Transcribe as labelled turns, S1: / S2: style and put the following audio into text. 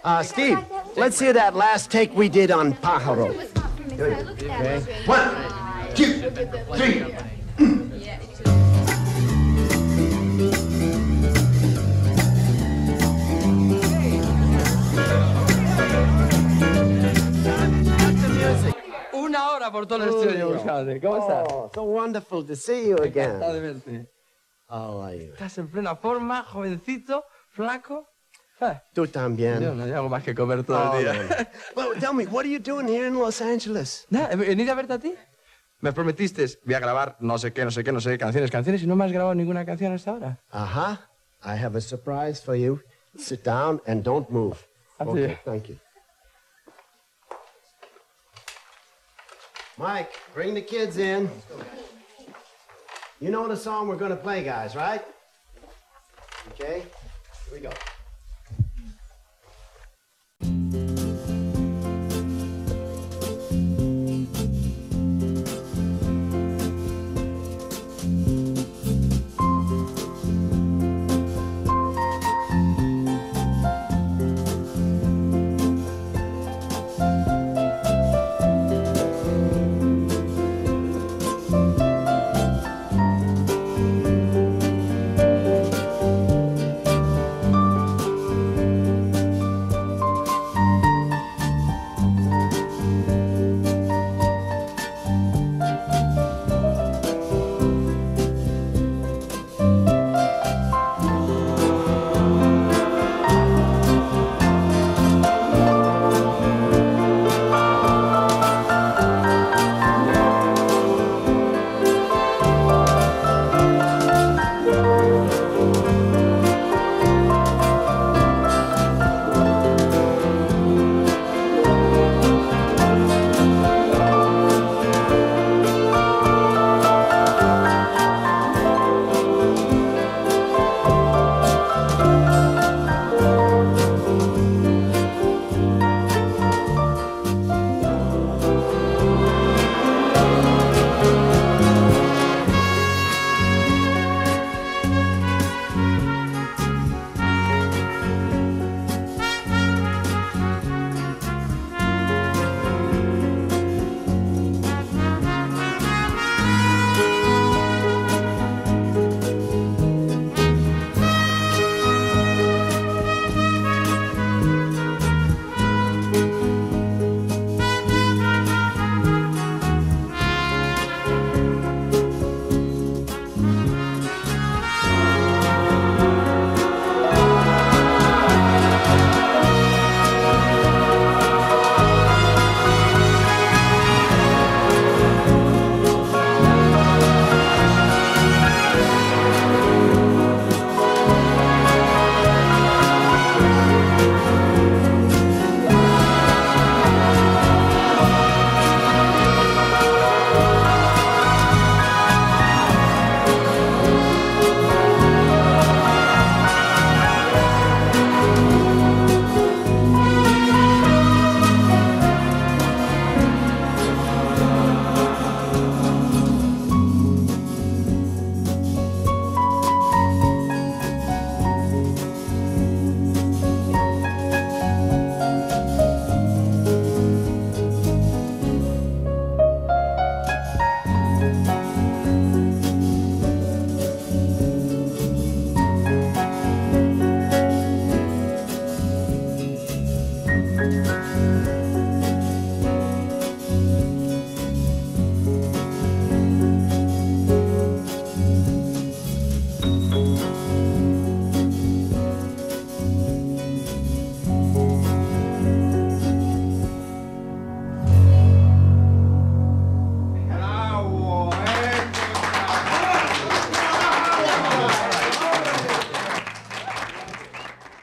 S1: Steve, let's hear that last take we did on Pájaro. Okay. 1, 2, 3.
S2: Una hora por todo el estudio buscándote. ¿Cómo estás?
S1: Oh, so wonderful to see you again.
S2: Encantado de verte.
S1: How are you?
S2: Estás en plena forma, jovencito, flaco.
S1: Tú también.
S2: Yo no hago más que comer todo el día.
S1: No. Well, tell me, what are you doing here in Los Angeles?
S2: Nada, he venido a verte a ti. Me prometiste, voy a grabar no sé qué, canciones, y no me has grabado ninguna canción hasta ahora.
S1: Uh-huh. I have a surprise for you. Sit down and don't move. Okay, thank you. Mike, bring the kids in. You know the song we're going to play, guys, right? Okay, here we go.